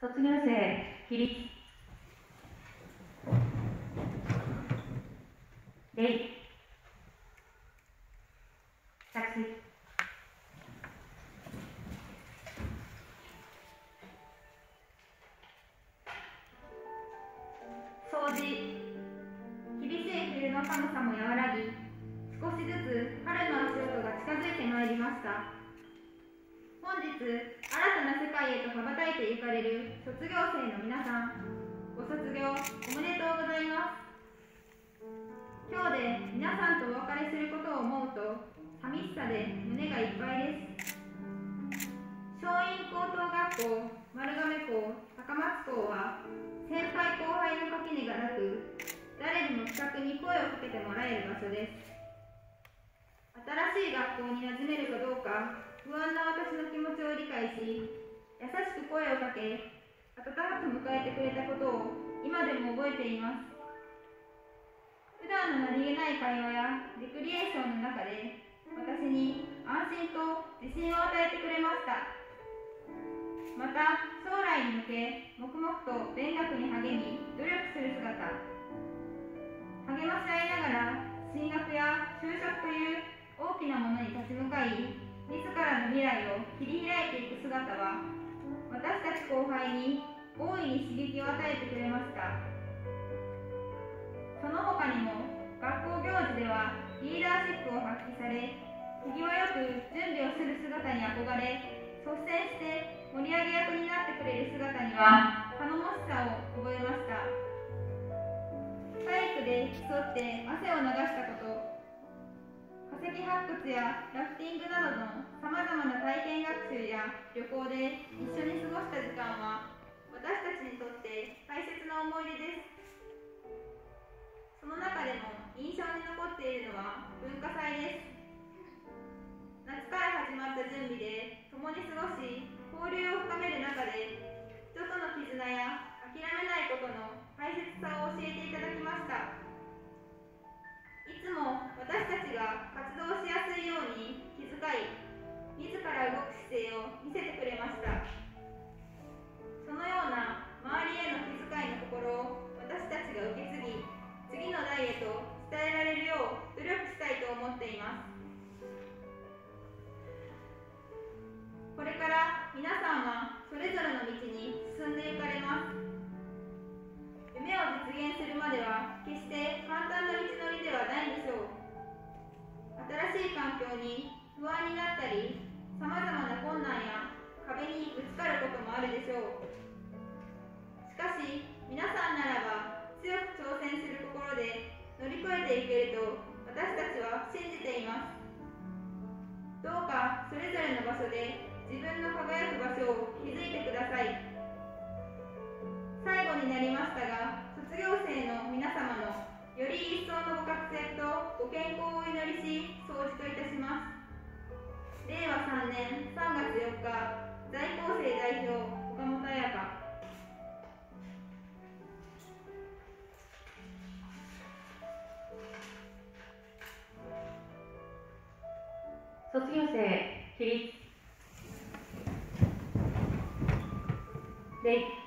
卒業生起立礼着席掃除。厳しい冬の寒さも和らぎ、少しずつ春の足音が近づいてまいりました。本日、新たな世界へと羽ばたいて行かれる卒業生の皆さん、ご卒業おめでとうございます。今日で皆さんとお別れすることを思うと、寂しさで胸がいっぱいです。松蔭高等学校、丸亀校、高松校は、先輩後輩の垣根がなく、誰にも気さくに声をかけてもらえる場所です。新しい学校に馴染めるかどうか、不安な私の気持ちを理解し、優しく声をかけ、温かく迎えてくれたことを今でも覚えています。普段の何気ない会話やレクリエーションの中で、私に安心と自信を与えてくれました。また、将来に向け、黙々と勉学に励み、努力する姿。励まし合いながら、進学や就職という大きなものに立ち向かい、自らの未来を切り開いていく姿は、私たち後輩に大いに刺激を与えてくれました。その他にも、学校行事ではリーダーシップを発揮され、手際よく準備をする姿に憧れ、率先して盛り上げ役になってくれる姿には頼もしさを覚えました。体育で競って汗を流したこと、化石発掘やラフティングなどのさまざまな体験学習や旅行で一緒に過ごした時間は、私たちにとって大切な思い出です。その中でも印象に残っているのは文化祭です。夏から始まった準備で共に過ごし、交流を深める中で、人との絆や諦めないことの大切さを教えていただきました。いつも私たちが活動しやすいように気遣い、自ら動く姿勢を見せてくれました。そのような周りへの気遣いの心を私たちが受け継ぎ、次の代へと伝えられるよう努力したいと思っています。これから皆さんはそれぞれの道に進んでいかれます。夢を実現するまでは決して簡単な道のりではないでしょう。新しい環境に不安になったり、さまざまな困難や壁にぶつかることもあるでしょう。しかし皆さんならば強く挑戦する心で乗り越えていけると私たちは信じています。どうかそれぞれの場所で自分の輝く場所を築いてください。最後になりましたが、卒業生の皆様のより一層のご活躍とご健康をお祈りし、総じといたします。令和3年3月4日、在校生代表、岡本彩香。 卒業生起立礼